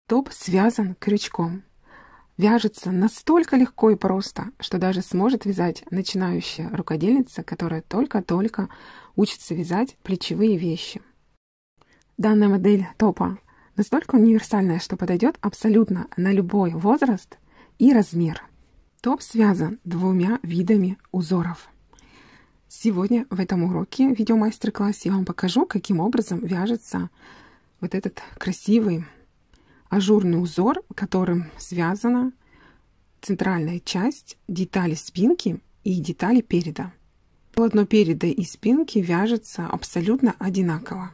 Топ связан крючком. Вяжется настолько легко и просто, что даже сможет вязать начинающая рукодельница, которая только-только учится вязать плечевые вещи. Данная модель топа настолько универсальная, что подойдет абсолютно на любой возраст и размер. Топ связан двумя видами узоров. Сегодня в этом уроке, видеомастер-классе, я вам покажу, каким образом вяжется вот этот красивый ажурный узор, которым связана центральная часть, детали спинки и детали переда. Полотно переда и спинки вяжется абсолютно одинаково.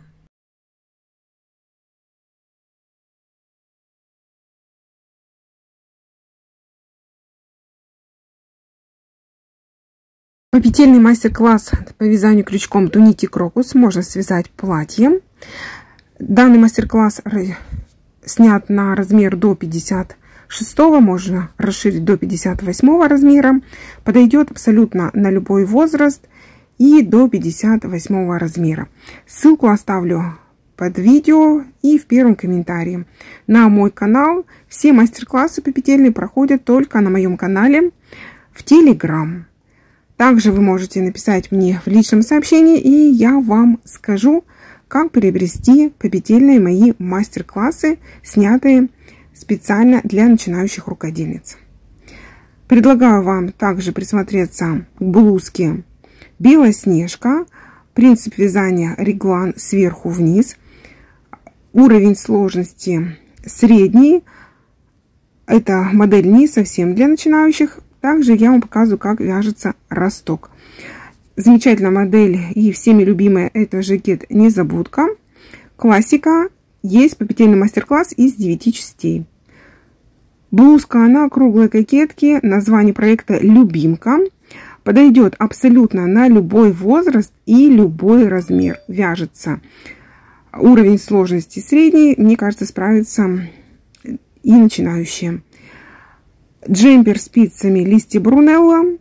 Попетельный мастер-класс по вязанию крючком Туники Крокус можно связать платьем. Данный мастер-класс снят на размер до 56-го, можно расширить до 58-го размера. Подойдет абсолютно на любой возраст и до 58-го размера. Ссылку оставлю под видео и в первом комментарии. На мой канал все мастер-классы попетельные проходят только на моем канале в Telegram. Также вы можете написать мне в личном сообщении, и я вам скажу, как приобрести попетельные мои мастер-классы, снятые специально для начинающих рукодельниц. Предлагаю вам также присмотреться к блузке Белоснежка. Принцип вязания реглан сверху вниз. Уровень сложности средний. Эта модель не совсем для начинающих. Также я вам показываю, как вяжется росток. Замечательная модель и всеми любимая — это жакет Незабудка. Классика. Есть попетельный мастер-класс из 9 частей. Блузка на круглой кокетке. Название проекта «Любимка». Подойдет абсолютно на любой возраст и любой размер. Вяжется. Уровень сложности средний. Мне кажется, справится и начинающие. Джемпер спицами листья Брунелла.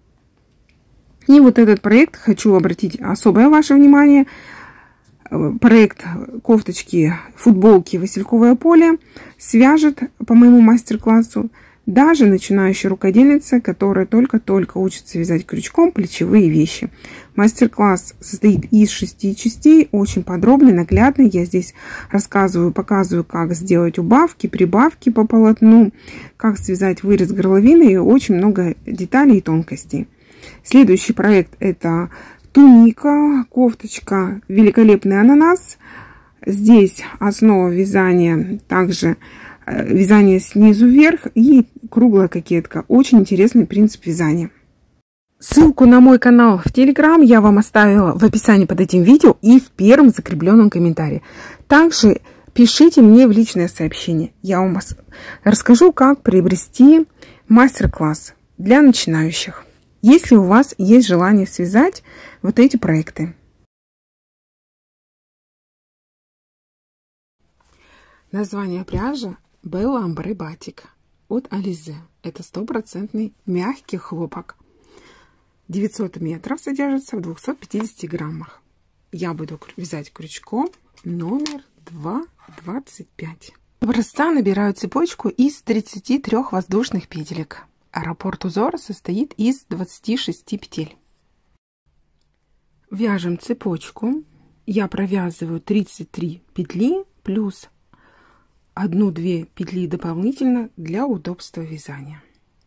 И вот этот проект хочу обратить особое ваше внимание. Проект кофточки, футболки «Васильковое поле» свяжет по моему мастер-классу даже начинающая рукодельница, которая только-только учится вязать крючком плечевые вещи. Мастер-класс состоит из 6 частей, очень подробный, наглядный. Я здесь рассказываю, показываю, как сделать убавки, прибавки по полотну, как связать вырез горловины и очень много деталей и тонкостей. Следующий проект — это туника, кофточка «Великолепный ананас». Здесь основа вязания также вязание снизу вверх и круглая кокетка. Очень интересный принцип вязания. Ссылку на мой канал в Telegram я вам оставила в описании под этим видео и в первом закрепленном комментарии. Также пишите мне в личное сообщение. Я вам расскажу, как приобрести мастер-класс для начинающих, если у вас есть желание связать вот эти проекты. Название пряжи Bella Ambre Batik от Alize. Это 100% мягкий хлопок. 900 метров содержится в 250 граммах. Я буду вязать крючком номер 2,25. Образца набираю цепочку из 33 воздушных петелек. Раппорт узора состоит из 26 петель. Вяжем цепочку. Я провязываю 33 петли плюс 1-2 петли дополнительно для удобства вязания.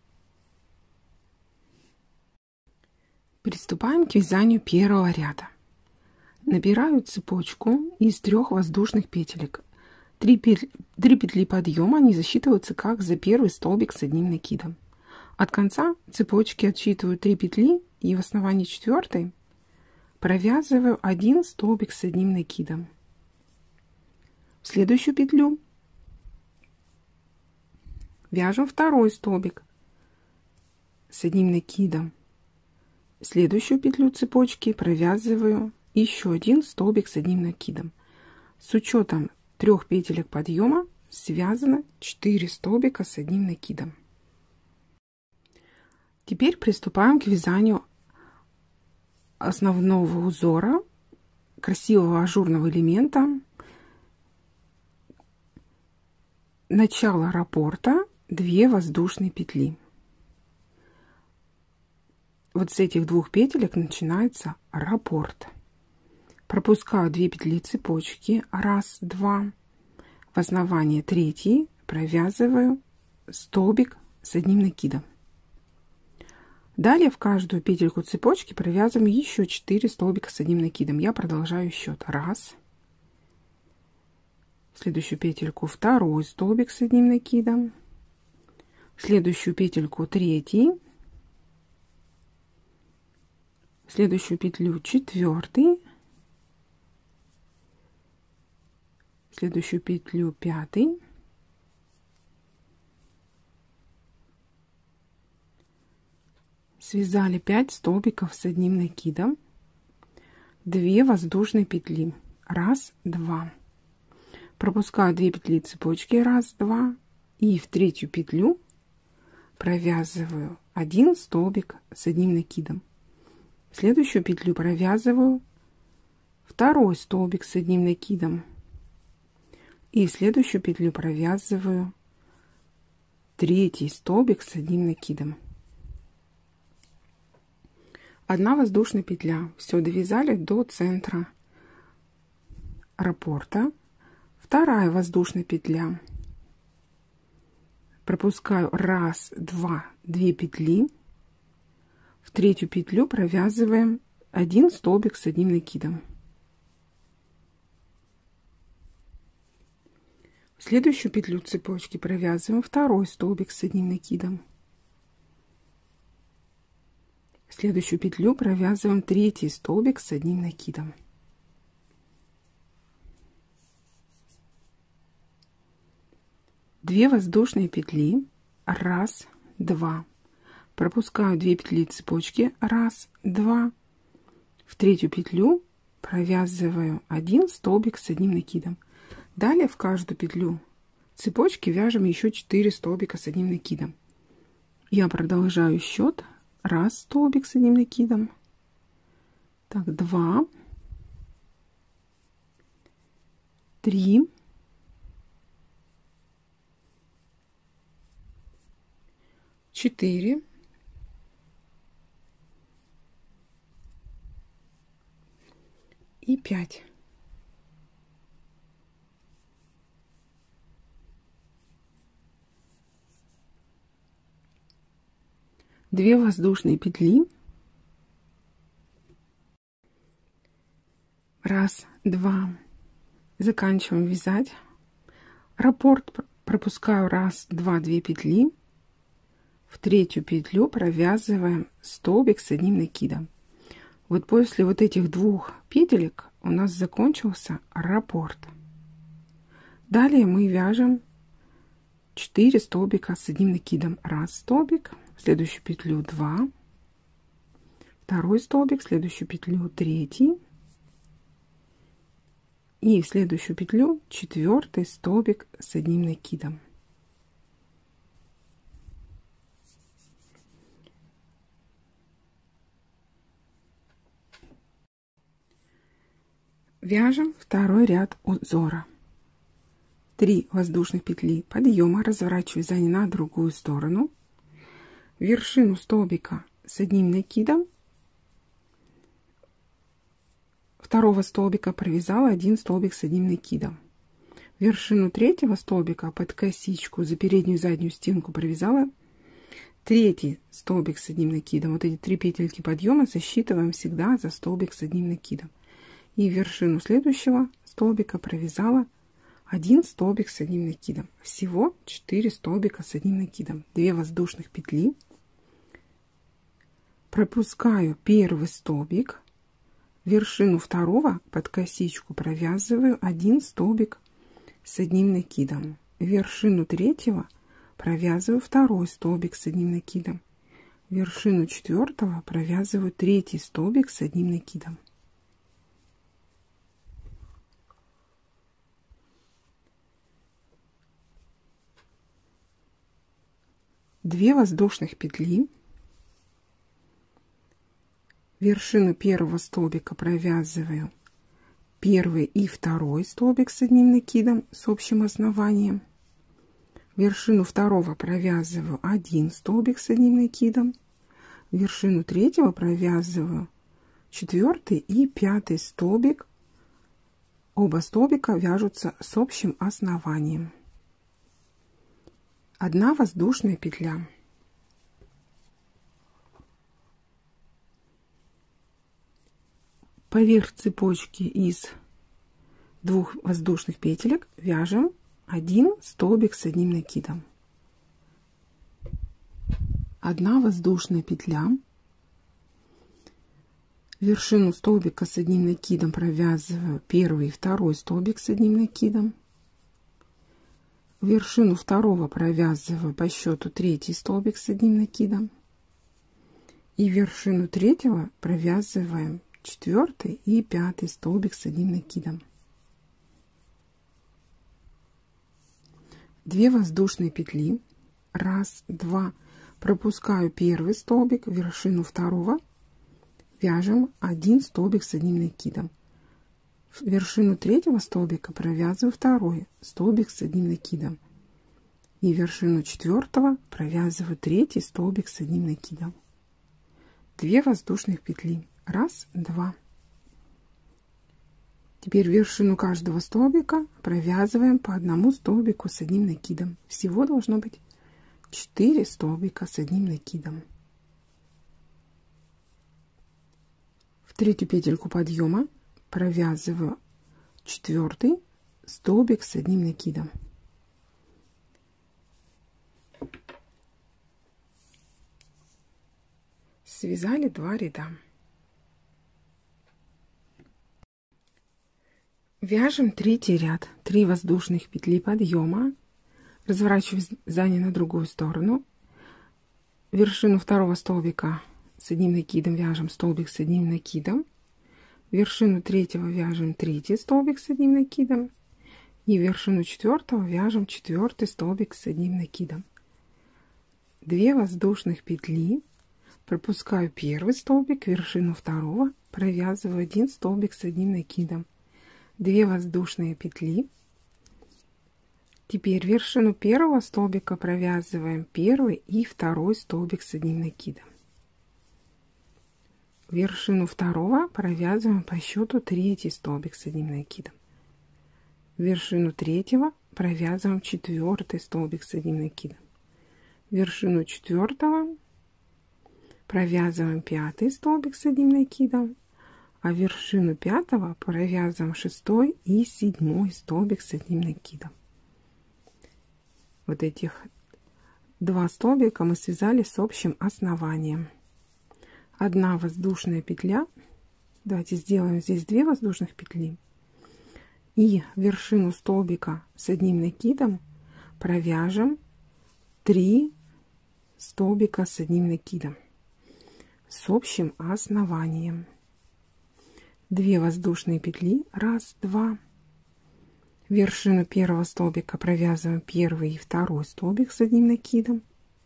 Приступаем к вязанию первого ряда. Набираю цепочку из 3 воздушных петелек. 3 петли подъема, они засчитываются как за первый столбик с одним накидом. От конца цепочки отсчитываю 3 петли и в основании 4 провязываю 1 столбик с одним накидом. В следующую петлю вяжем 2 столбик с одним накидом. В следующую петлю цепочки провязываю еще 1 столбик с одним накидом. С учетом 3 петелек подъема связано 4 столбика с одним накидом. Теперь приступаем к вязанию основного узора, красивого ажурного элемента начало раппорта 2 воздушные петли. Вот с этих 2 петелек начинается раппорт. Пропускаю 2 петли цепочки, 1, 2, в основание 3, провязываю столбик с одним накидом. Далее в каждую петельку цепочки провязываем еще 4 столбика с одним накидом. Я продолжаю счет. 1, в следующую петельку 2 столбик с одним накидом, в следующую петельку 3, в следующую петлю 4, в следующую петлю 5, связали 5 столбиков с одним накидом, 2 воздушные петли, 1, 2, пропускаю 2 петли цепочки, 1, 2, и в третью петлю провязываю 1 столбик с одним накидом. В следующую петлю провязываю 2 столбик с одним накидом, и в следующую петлю провязываю 3 столбик с одним накидом. 1 воздушная петля. Все, довязали до центра раппорта. 2 воздушная петля. Пропускаю 1, 2, 2 петли. В третью петлю провязываем 1 столбик с одним накидом. В следующую петлю цепочки провязываем 2 столбик с одним накидом. В следующую петлю провязываем 3 столбик с одним накидом. Две воздушные петли, 1, 2, пропускаю 2 петли цепочки, 1, 2, в третью петлю провязываю 1 столбик с одним накидом. Далее в каждую петлю цепочки вяжем еще 4 столбика с одним накидом. Я продолжаю счет. 1 столбик с одним накидом, так, 2, 3, 4, 5. Две воздушные петли, 1, 2, заканчиваем вязать раппорт, пропускаю 1, 2, 2 петли, в третью петлю провязываем столбик с одним накидом. Вот после вот этих 2 петелек у нас закончился раппорт. Далее мы вяжем 4 столбика с одним накидом. 1 столбик, в следующую петлю 2, 2 столбик, в следующую петлю 3, и в следующую петлю 4 столбик с одним накидом. Вяжем 2 ряд узора. 3 воздушных петли подъема, разворачиваю вязание на другую сторону, вершину столбика с одним накидом, 2 столбика провязала 1 столбик с одним накидом, вершину 3 столбика под косичку за переднюю и заднюю стенку провязала 3 столбик с одним накидом. Вот эти 3 петельки подъема засчитываем всегда за столбик с одним накидом, и вершину следующего столбика провязала 1 столбик с одним накидом. Всего 4 столбика с одним накидом. 2 воздушных петли, пропускаю 1 столбик, вершину 2 под косичку провязываю 1 столбик с одним накидом, вершину 3 провязываю 2 столбик с одним накидом, вершину 4 провязываю 3 столбик с одним накидом. Две воздушных петли, вершину 1 столбика провязываю 1 и 2 столбик с одним накидом с общим основанием, вершину второго провязываю 1 столбик с одним накидом, вершину третьего провязываю 4 и 5 столбик. Оба столбика вяжутся с общим основанием. 1 воздушная петля. Поверх цепочки из 2 воздушных петелек вяжем 1 столбик с одним накидом. 1 воздушная петля. Вершину столбика с одним накидом провязываю 1 и 2 столбик с одним накидом. Вершину второго провязываю по счету 3 столбик с одним накидом. И вершину третьего провязываем 4 и 5 столбик с одним накидом. 2 воздушные петли. 1, 2. Пропускаю 1 столбик, вершину второго вяжем 1 столбик с одним накидом. В вершину третьего столбика провязываю 2 столбик с одним накидом. И вершину четвертого провязываю 3 столбик с одним накидом. 2 воздушных петли. 1, 2. Теперь вершину каждого столбика провязываем по 1 столбику с одним накидом. Всего должно быть 4 столбика с одним накидом. В третью петельку подъема провязываю 4 столбик с одним накидом. Связали 2 ряда. Вяжем третий ряд. 3 воздушных петли подъема. Разворачиваю вязание на другую сторону. Вершину второго столбика с одним накидом вяжем столбик с одним накидом. Вершину третьего вяжем 3 столбик с одним накидом. И вершину четвертого вяжем 4 столбик с одним накидом. 2 воздушных петли. Пропускаю 1 столбик, вершину второго провязываю 1 столбик с одним накидом. 2 воздушные петли. Теперь вершину первого столбика провязываем 1 и 2 столбик с одним накидом. Вершину второго провязываем по счету 3 столбик с одним накидом. Вершину третьего провязываем 4 столбик с одним накидом. Вершину четвертого провязываем 5 столбик с одним накидом, а вершину 5 провязываем 6 и 7 столбик с одним накидом. Вот этих 2 столбика мы связали с общим основанием. 1 воздушная петля. Давайте сделаем здесь 2 воздушных петли. И вершину столбика с одним накидом провяжем 3 столбика с одним накидом с общим основанием. 2 воздушные петли. 1, 2. Вершину первого столбика провязываем 1 и 2 столбик с одним накидом.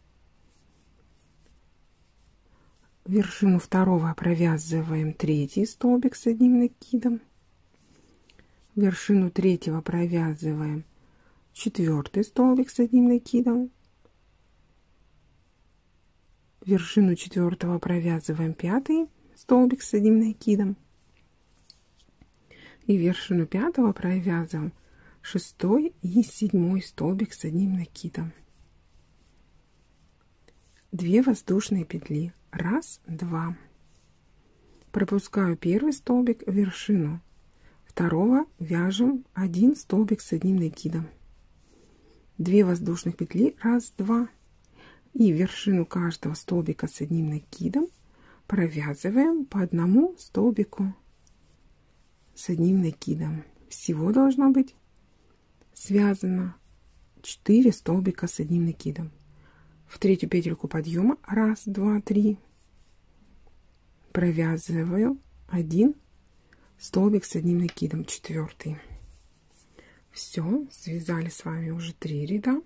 Вершину второго провязываем 3 столбик с одним накидом. Вершину третьего провязываем 4 столбик с одним накидом. Вершину четвертого провязываем 5 столбик с одним накидом. И вершину 5 провязываем 6 и 7 столбик с одним накидом. 2 воздушные петли. 1, 2. Пропускаю 1 столбик, вершину второго вяжем 1 столбик с одним накидом. 2 воздушных петли. 1, 2. И вершину каждого столбика с одним накидом провязываем по 1 столбику с одним накидом. Всего должно быть связано 4 столбика с одним накидом. В третью петельку подъема 1, 2, 3 провязываю 1 столбик с одним накидом, 4. Все, связали с вами уже 3 ряда.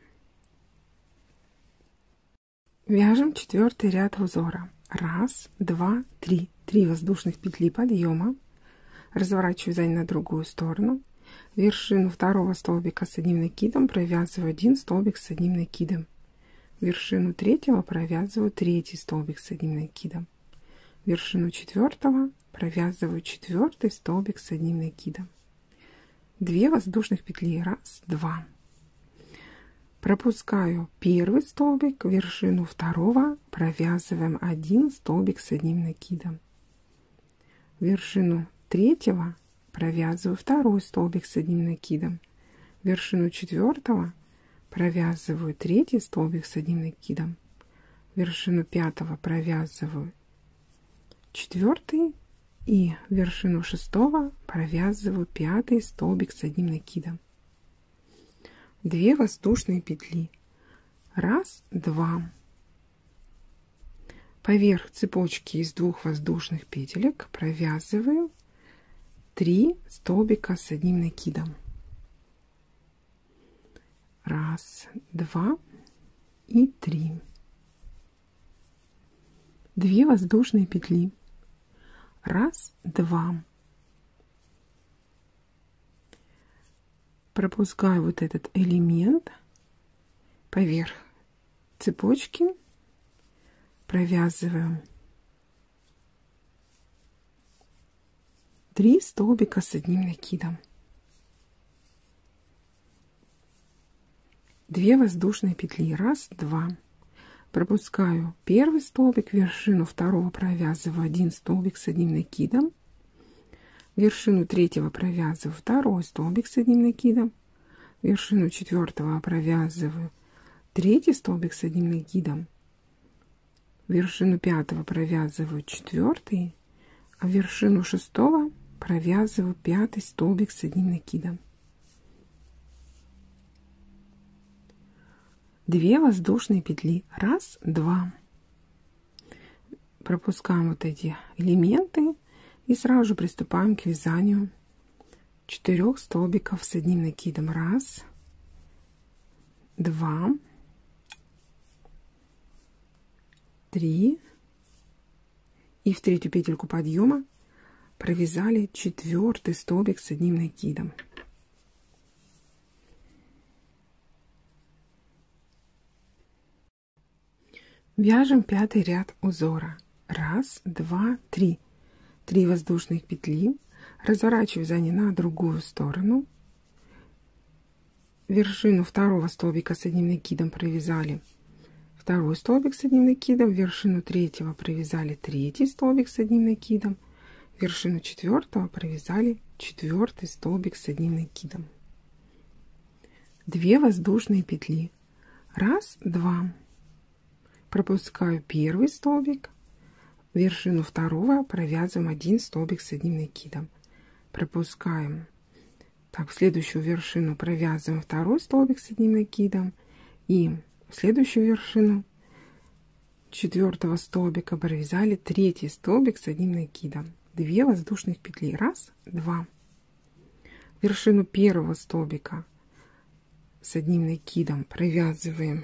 Вяжем 4 ряд узора. 1, 2, 3. 3 воздушных петли подъема. Разворачиваю вязание на другую сторону. вершину второго столбика с одним накидом провязываю 1 столбик с одним накидом, вершину третьего провязываю 3 столбик с одним накидом, вершину четвертого провязываю 4 столбик с одним накидом, 2 воздушных петли, 1, 2. Пропускаю первый столбик, вершину второго провязываем 1 столбик с одним накидом, вершину третьего провязываю 2 столбик с одним накидом, вершину четвертого провязываю 3 столбик с одним накидом, вершину пятого провязываю 4 и вершину шестого провязываю 5 столбик с одним накидом. 2 воздушные петли, 1, 2. Поверх цепочки из 2 воздушных петелек провязываю 3 столбика с одним накидом. 1, 2 и 3. 2 воздушные петли, 1, 2. Пропускаю вот этот элемент поверх цепочки, провязываю 3 столбика с одним накидом, 2 воздушные петли, 1, 2. Пропускаю первый столбик, вершину второго провязываю 1 столбик с одним накидом, вершину третьего провязываю 2 столбик с одним накидом, вершину четвертого провязываю 3 столбик с одним накидом, вершину пятого провязываю 4, а вершину шестого провязываю 5 столбик с одним накидом. 2 воздушные петли, 1, 2. Пропускаем вот эти элементы и сразу же приступаем к вязанию 4 столбиков с одним накидом. 1, 2, 3 и в третью петельку подъема провязали 4 столбик с одним накидом. Вяжем 5-й ряд узора. 1, 2, 3. 3 воздушных петли. Разворачиваю вязание на другую сторону. Вершину второго столбика с одним накидом провязали 2 столбик с одним накидом, вершину третьего провязали 3 столбик с одним накидом, вершину четвертого провязали 4 столбик с одним накидом. 2 воздушные петли. 1, 2. Пропускаю первый столбик, вершину второго провязываем 1 столбик с одним накидом. Пропускаем. Так, в следующую вершину провязываем 2 столбик с одним накидом и в следующую вершину 4 столбика провязали 3 столбик с одним накидом. 2 воздушных петли. 1, 2. Вершину первого столбика с одним накидом провязываем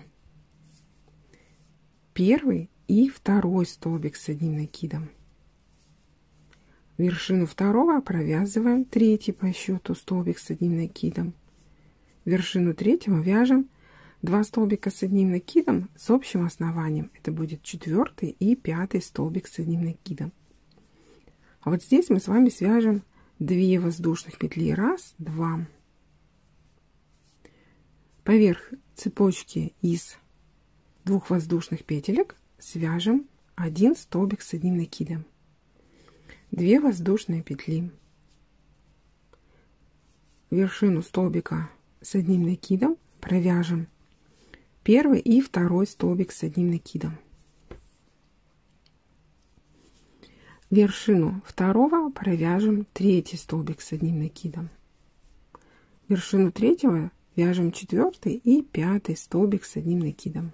первый и второй столбик с одним накидом. Вершину второго провязываем 3 по счету столбик с одним накидом. Вершину третьего вяжем 2 столбика с одним накидом с общим основанием. Это будет 4 и 5 столбик с одним накидом. А вот здесь мы с вами свяжем 2 воздушных петли. 1, 2. Поверх цепочки из 2 воздушных петелек свяжем 1 столбик с одним накидом. 2 воздушные петли. Вершину столбика с одним накидом провяжем первый и второй столбик с одним накидом. Вершину второго провяжем 3 столбик с одним накидом. Вершину третьего вяжем 4 и 5 столбик с одним накидом.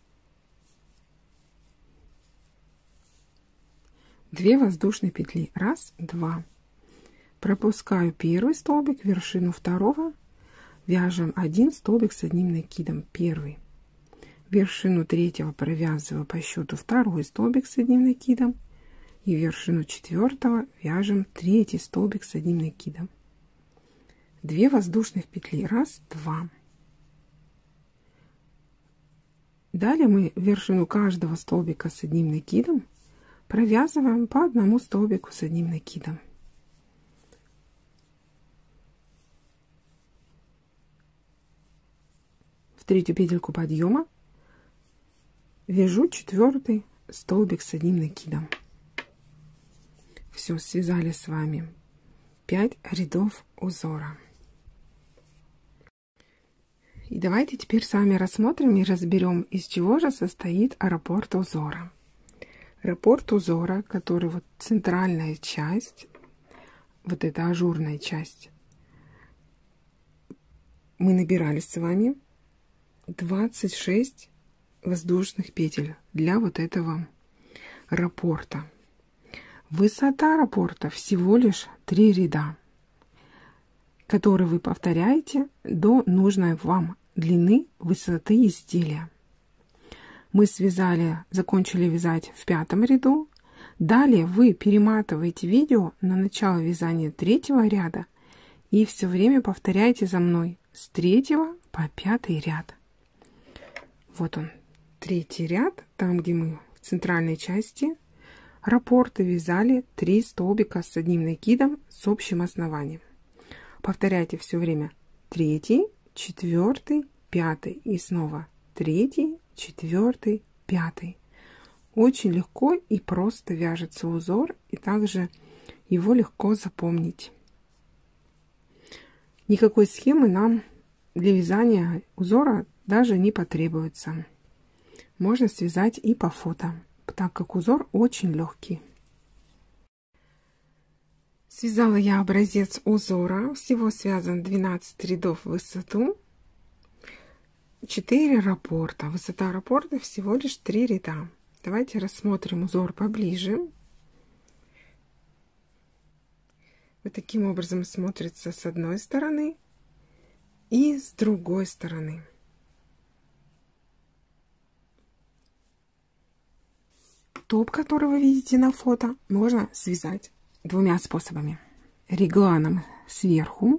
2 воздушные петли. 1, 2. Пропускаю первый столбик, вершину второго вяжем 1 столбик с одним накидом. Первый. Вершину третьего провязываю по счету 2 столбик с одним накидом. И вершину четвертого вяжем 3 столбик с одним накидом. 2 воздушных петли. 1, 2. Далее мы вершину каждого столбика с одним накидом провязываем по одному столбику с одним накидом. В третью петельку подъема вяжу 4-й столбик с одним накидом. Все, связали с вами 5 рядов узора. И давайте теперь с вами рассмотрим и разберем, из чего же состоит раппорт узора. Раппорт узора, который вот центральная часть, вот эта ажурная часть, мы набирали с вами 26 воздушных петель для вот этого раппорта. Высота раппорта всего лишь 3 ряда, которые вы повторяете до нужной вам длины высоты изделия. Мы связали, закончили вязать в 5-м ряду. Далее вы перематываете видео на начало вязания 3-го ряда и все время повторяете за мной с 3-го по 5-й ряд. Вот он, 3-й ряд, там, где мы в центральной части раппорта вязали 3 столбика с одним накидом с общим основанием. Повторяйте все время 3, 4, 5 и снова 3, 4, 5. Очень легко и просто вяжется узор, и также его легко запомнить. Никакой схемы нам для вязания узора даже не потребуется. Можно связать и по фото, так как узор очень легкий. Связала я образец узора. Всего связан 12 рядов в высоту, 4 раппорта. Высота раппорта всего лишь 3 ряда. Давайте рассмотрим узор поближе. Вот таким образом смотрится с одной стороны и с другой стороны. Топ, который вы видите на фото, можно связать 2 способами. Регланом сверху.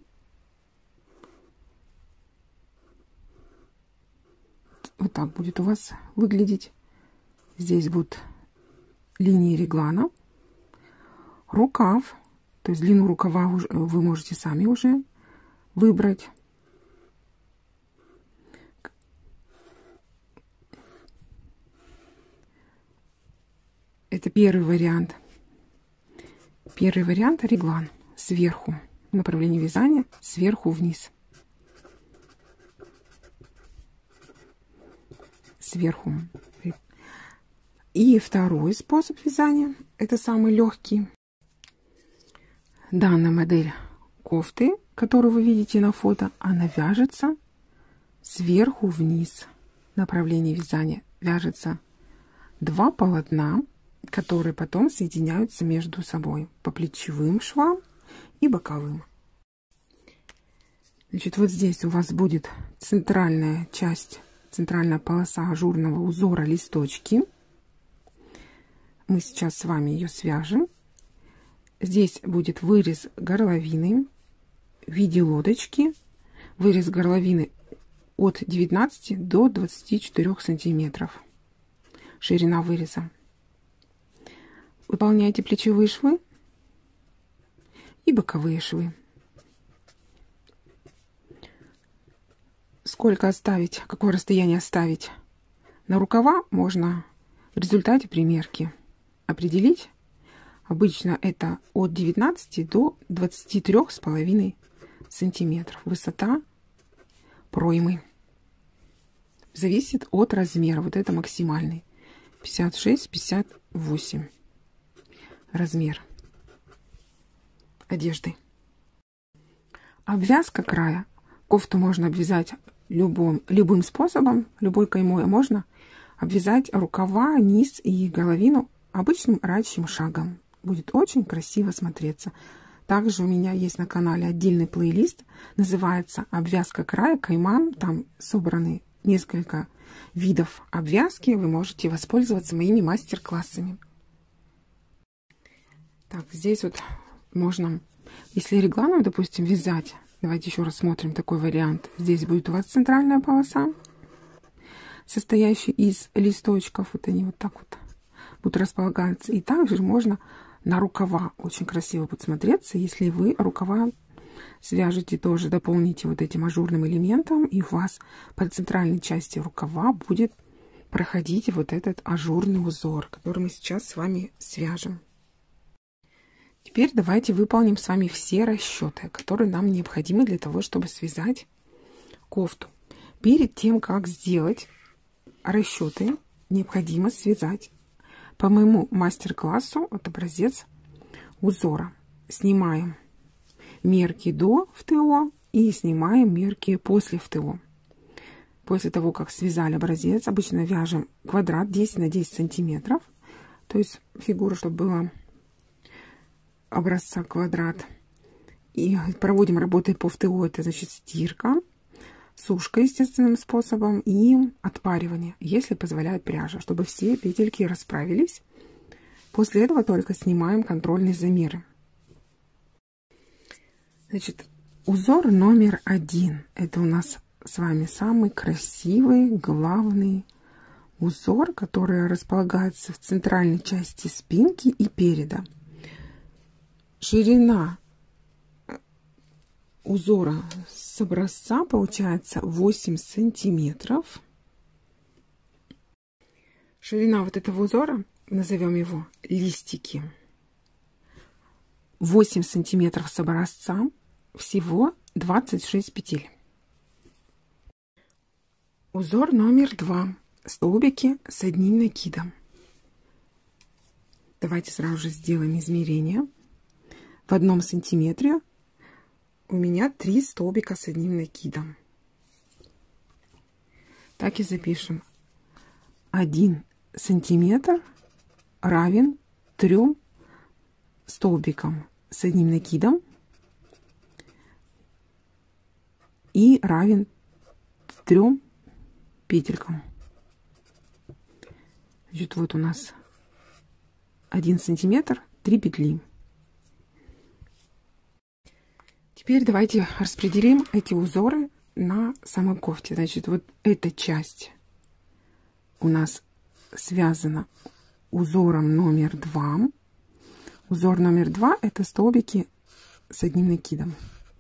Вот так будет у вас выглядеть. Здесь будут линии реглана. Рукав. То есть длину рукава вы можете сами уже выбрать. Это первый вариант. Первый вариант — реглан сверху. Направление вязания сверху вниз. Сверху. И второй способ вязания — это самый легкий. Данная модель кофты, которую вы видите на фото, она вяжется сверху вниз. Направление вязания вяжется 2 полотна, которые потом соединяются между собой по плечевым швам и боковым. Значит, вот здесь у вас будет центральная часть, центральная полоса ажурного узора листочки. Мы сейчас с вами ее свяжем. Здесь будет вырез горловины в виде лодочки. Вырез горловины от 19 до 24 сантиметров. Ширина выреза. Выполняйте плечевые швы и боковые швы. Сколько оставить, какое расстояние оставить на рукава, можно в результате примерки определить. Обычно это от 19 до 23,5 сантиметров. Высота проймы. Зависит от размера. Вот это максимальный. 56-58 размер одежды. Обвязка края. Кофту можно обвязать любым способом, любой каймой. Можно обвязать рукава, низ и горловину обычным рачьим шагом. Будет очень красиво смотреться. Также у меня есть на канале отдельный плейлист, называется «Обвязка края кайма». Там собраны несколько видов обвязки. Вы можете воспользоваться моими мастер-классами. Так, здесь вот можно, если регланом, допустим, вязать Давайте еще раз смотрим такой вариант. Здесь будет у вас центральная полоса, состоящая из листочков. Вот они вот так вот будут располагаться. И также можно на рукава очень красиво будет смотреться, если вы рукава свяжете тоже, дополните вот этим ажурным элементом, и у вас по центральной части рукава будет проходить вот этот ажурный узор, который мы сейчас с вами свяжем. Теперь давайте выполним с вами все расчеты, которые нам необходимы для того, чтобы связать кофту. Перед тем, как сделать расчеты, необходимо связать по моему мастер-классу вот образец узора. Снимаем мерки до ФТО и снимаем мерки после ФТО. После того, как связали образец, обычно вяжем квадрат 10 на 10 сантиметров, то есть фигура, чтобы была образца квадрат. И проводим работы по ФТО, это значит стирка, сушка естественным способом и отпаривание, если позволяет пряжа, чтобы все петельки расправились. После этого только снимаем контрольные замеры. Значит, узор номер 1. Это у нас с вами самый красивый, главный узор, который располагается в центральной части спинки и переда. Ширина узора с образца получается 8 сантиметров. Ширина вот этого узора, назовем его листики, 8 сантиметров с образца, всего 26 петель. Узор номер 2. Столбики с одним накидом. Давайте сразу же сделаем измерение. В 1 сантиметре у меня 3 столбика с одним накидом. Так и запишем. 1 сантиметр равен 3 столбикам с одним накидом и равен 3 петелькам. Значит, вот у нас 1 сантиметр, 3 петли. Теперь давайте распределим эти узоры на самой кофте. Значит, вот эта часть у нас связана узором номер 2. Узор номер 2 это столбики с одним накидом.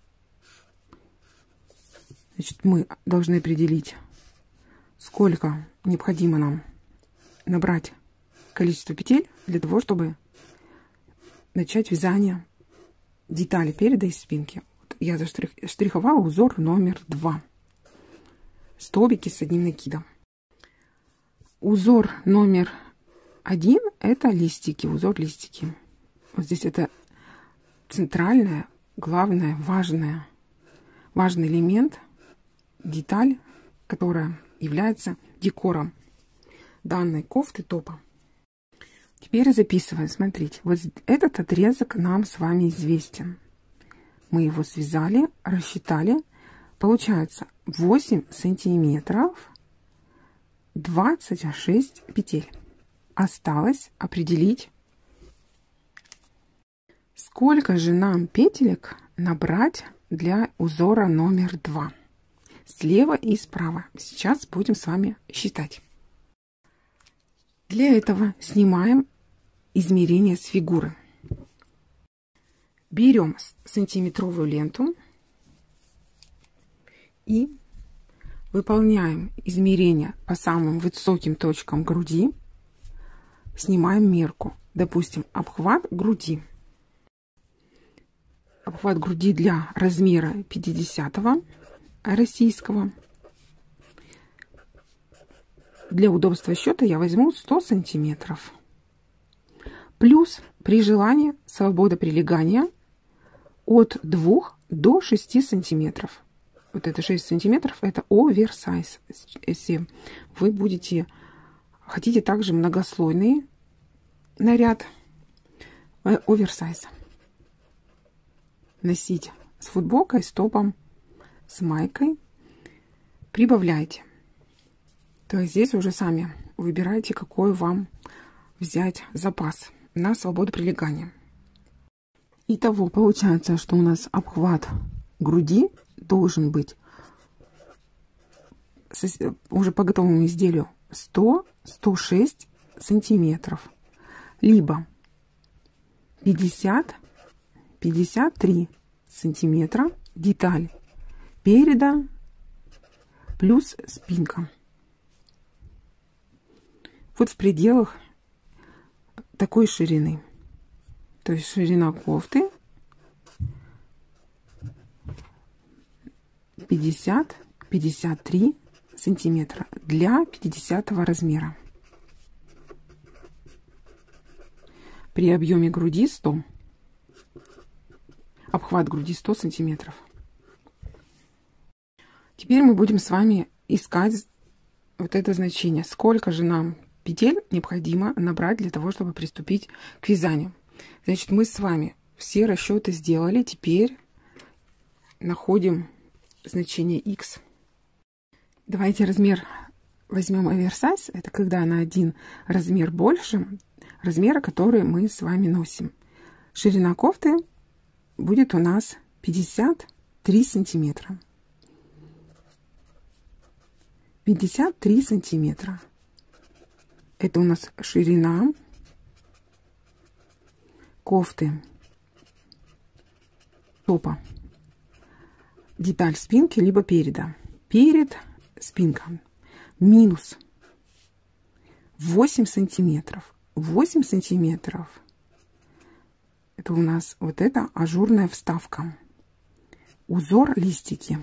Значит, мы должны определить, сколько необходимо нам набрать количество петель для того, чтобы начать вязание детали переда и спинки. Вот я заштриховала узор номер 2. Столбики с одним накидом. Узор номер 1 это листики, узор листики. Вот здесь это центральная, главная, важный элемент, деталь, которая является декором данной кофты топа. Теперь записываем. Смотрите, вот этот отрезок нам с вами известен. Мы его связали, рассчитали. Получается 8 сантиметров 26 петель. Осталось определить, сколько же нам петелек набрать для узора номер 2. Слева и справа. Сейчас будем с вами считать. Для этого снимаем измерение с фигуры. Берем сантиметровую ленту и выполняем измерение по самым высоким точкам груди. Снимаем мерку. Допустим, обхват груди. Обхват груди для размера 50-го российского. Для удобства счета я возьму 100 сантиметров. Плюс при желании свобода прилегания от 2 до 6 сантиметров. Вот это 6 сантиметров это оверсайз. Если вы хотите также многослойный наряд, оверсайз носить с футболкой, с топом, с майкой, прибавляйте. То есть здесь уже сами выбирайте, какой вам взять запас на свободу прилегания. Итого получается, что у нас обхват груди должен быть уже по готовому изделию 100-106 сантиметров, либо 50-53 сантиметра деталь переда плюс спинка. Вот в пределах такой ширины. То есть ширина кофты 50-53 сантиметра для 50 размера. При объеме груди 100. Обхват груди 100 сантиметров. Теперь мы будем с вами искать вот это значение. Сколько же нам петель необходимо набрать для того, чтобы приступить к вязанию. Значит, мы с вами все расчеты сделали. Теперь находим значение X. Давайте размер возьмем оверсайз. Это когда на один размер больше размера, который мы с вами носим. Ширина кофты будет у нас 53 сантиметра. 53 сантиметра. Это у нас ширина кофты топа. Деталь спинки либо переда. Перед спинка минус 8 сантиметров. 8 сантиметров. Это у нас вот эта ажурная вставка. Узор листики.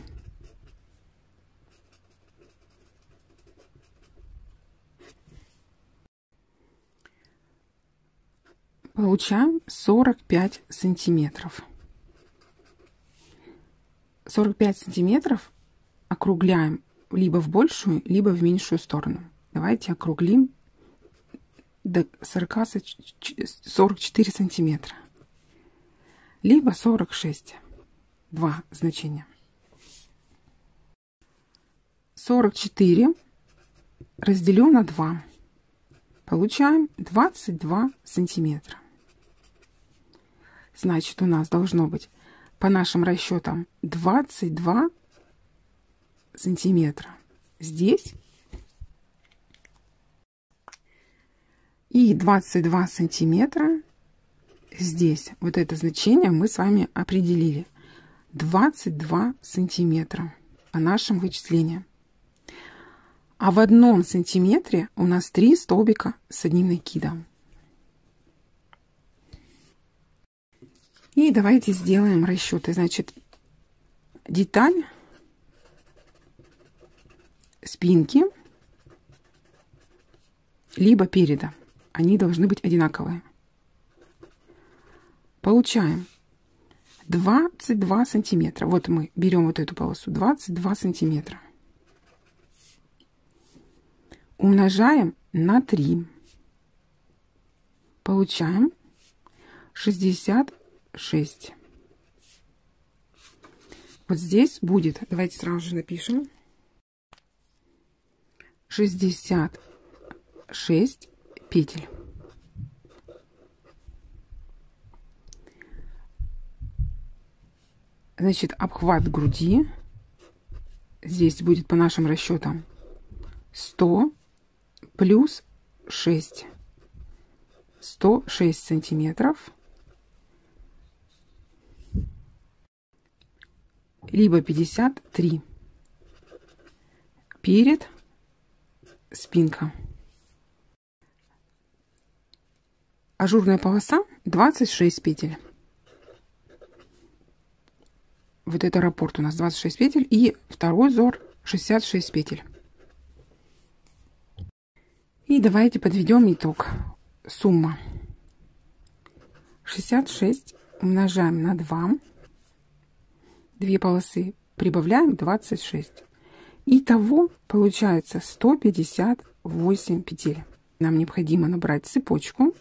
Получаем 45 сантиметров. 45 сантиметров округляем либо в большую, либо в меньшую сторону. Давайте округлим до 44 сантиметра. Либо 46. Два значения. 44 разделю на 2. Получаем 22 сантиметра. Значит, у нас должно быть, по нашим расчетам, 22 сантиметра здесь и 22 сантиметра здесь. Вот это значение мы с вами определили. 22 сантиметра по нашим вычислениям. А в 1 сантиметре у нас 3 столбика с одним накидом. И давайте сделаем расчеты. Значит, деталь спинки либо переда. Они должны быть одинаковые. Получаем 22 сантиметра. Вот мы берем вот эту полосу. 22 сантиметра. Умножаем на 3. Получаем 66. Вот здесь будет, давайте сразу же напишем, 66 петель. Значит, обхват груди здесь будет по нашим расчетам 100 плюс 6. 106 сантиметров. Либо 53. Перед спинка. Ажурная полоса 26 петель. Вот это раппорт у нас 26 петель. И второй узор 66 петель. И давайте подведем итог. Сумма 66 умножаем на 2. 2 полосы прибавляем 26. Итого получается 158 петель. Нам необходимо набрать цепочку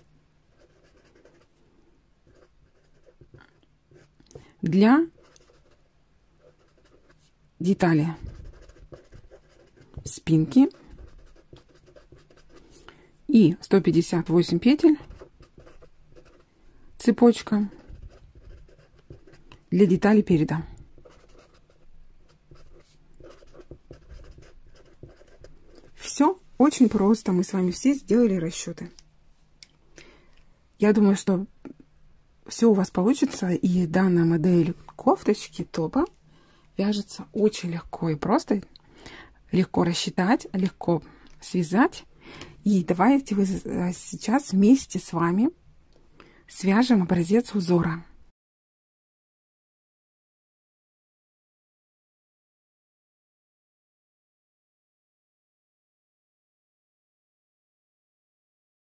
для детали спинки и 158 петель цепочка для детали переда. очень просто. Мы с вами все сделали расчеты. Я думаю, что все у вас получится, и данная модель кофточки, топа вяжется очень легко и просто. Легко рассчитать, легко связать. И давайте вы сейчас вместе с вами свяжем образец узора.